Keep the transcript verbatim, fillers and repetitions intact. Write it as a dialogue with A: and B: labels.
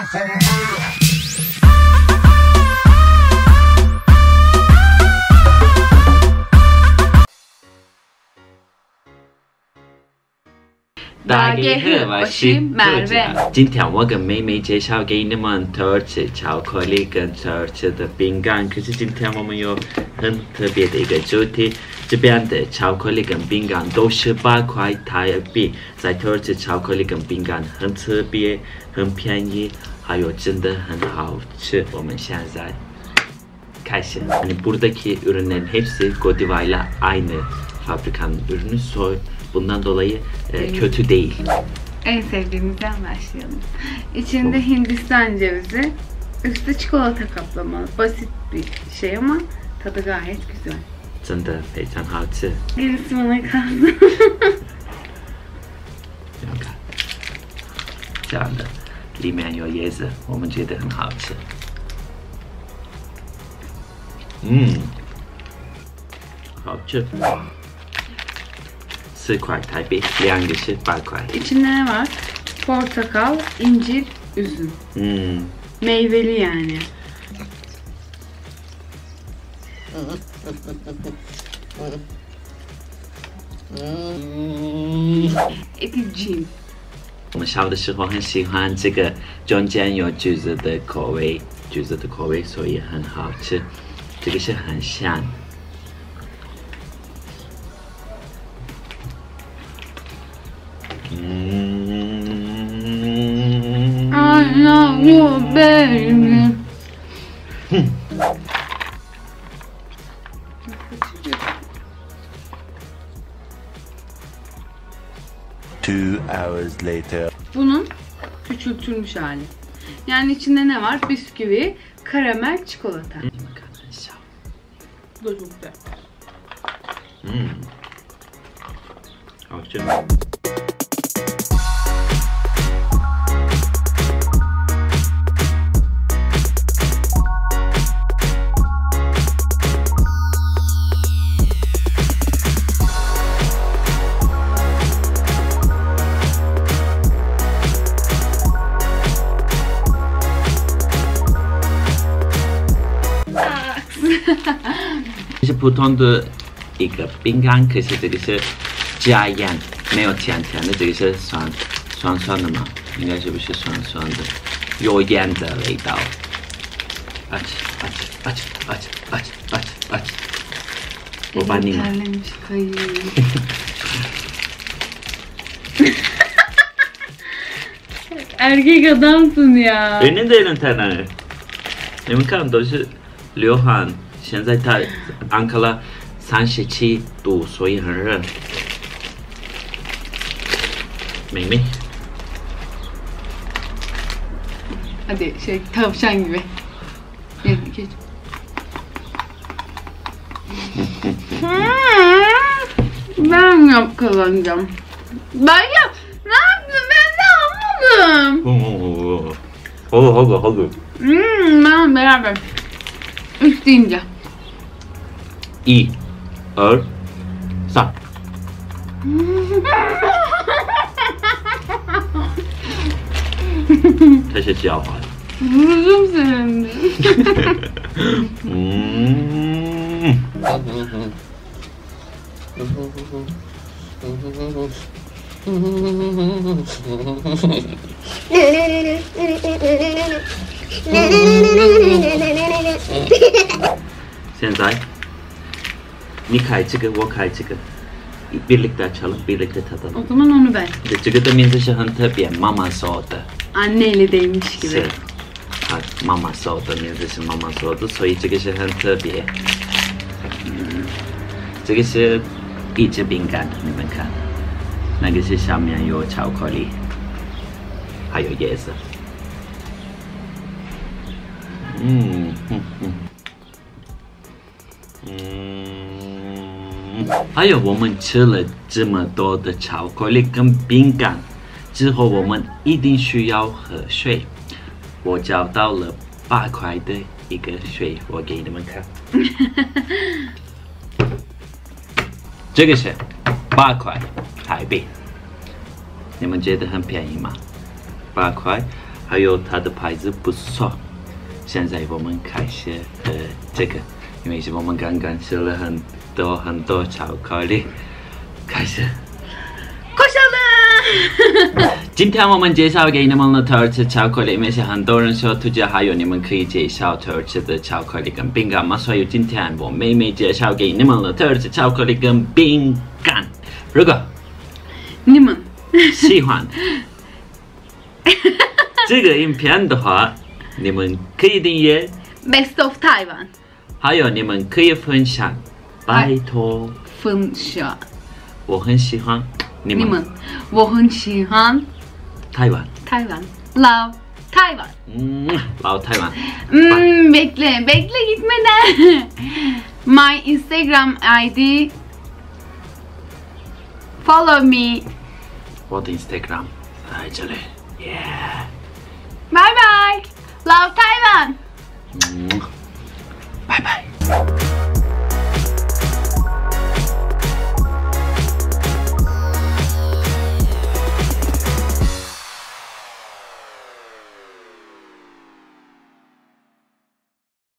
A: 大家好，我是 Merve。今天我跟妹妹介绍给你们土耳其巧克力跟土耳其的饼干。可是今天我们有很特别的一个主题，这边的巧克力跟饼干都是八块台币。在土耳其巧克力跟饼干很特别，很便宜，还有真的很好吃。我们现在开始。Hani buradaki ürünlerin hepsi Godiva ile aynı fabrikanın ürünü. Soy Bundan dolayı e, kötü değil.
B: En sevdiğimizden başlayalım. İçinde Hindistan cevizi, üstü çikolata kaplamalı. Basit bir şey ama tadı gayet güzel.
A: 真的非常好吃。
B: Gerisi bana kaldı.
A: 你们看，这样的，里面有椰子，我们觉得很好吃。嗯，好吃。 四块台币，两个是八块。
B: İçinde ne var? Portakal, incir, üzüm.
A: Hmm.
B: Meyveli yani. Eticim.
A: 我们小的时候很喜欢这个，中间有橘子的口味，橘子的口味，所以很好吃。这个是很香。
B: I love you, baby.
C: Two hours later.
B: Bunun küçültülmüş hali. Yani içinde ne var? Bisküvi, karamel, çikolata. Bu da çok güzel.
A: Hmm. Hoşça.这是普通的一个饼干，可是这个是加盐，没有甜甜的，这个是酸酸酸的嘛？应该是不是酸酸的？有盐的味道。啊吃啊吃啊吃啊吃啊吃啊吃啊吃！我帮你。
B: Terlemiş, kayıyor. Erkek adamsın ya.
A: 人家的人太难了，你们看都是流汗。 现在它安卡拉三十七度，所以很热。妹妹，
B: Hadi şey tavşan gibi. Gel geç. Ben yap kazanacağım. Ben yap. Ne yaptın? Ben de almadım.
A: Oo, hadi hadi hadi.
B: Hmm, ben beraber. Üç deyince.
A: 一、二、三。这是笑话。
B: Vurdum seni.
A: Hmm. Şimdi 你开这个，我开这个，birlikte açalım, birlikte tadalım.
B: O zaman onu ben.
A: 这个的名字是很特别，妈妈说的。
B: Anneyle değmiş gibi.
A: 是，啊，妈妈说的名字是妈妈说的，所以这个是很特别。嗯，这个是一只饼干，你们看，那个是下面有巧克力，还有椰子。嗯嗯嗯。 嗯，还有我们吃了这么多的巧克力跟饼干之后，我们一定需要喝水。我找到了八块的一个水，我给你们看。这个是八块台币，你们觉得很便宜吗？八块， 还有它的牌子不错。现在我们开始呃这个，因为是我们刚刚吃了很多很多巧克力，开始。今天我们介绍给你们的土耳其巧克力，因为是很多人说推荐，还有你们可以介绍土耳其的巧克力跟饼干嘛，所以今天我妹妹介绍给你们的土耳其巧克力跟饼干。如果
B: 你们
A: 喜欢这个影片的话，你们可以订阅
B: Best of Taiwan，
A: 还有你们可以分享，拜托
B: 分享。
A: 我很喜欢你们，
B: 你们我很喜欢
A: 台湾，
B: 台湾，老台湾。
A: 嗯，老台湾。
B: Hmm, bekle, bekle gitmeden. My Instagram I D. Follow me.
A: 我的 Instagram 在这里。Yeah。
B: Bye bye. Love Taiwan.
A: 嗯，拜拜。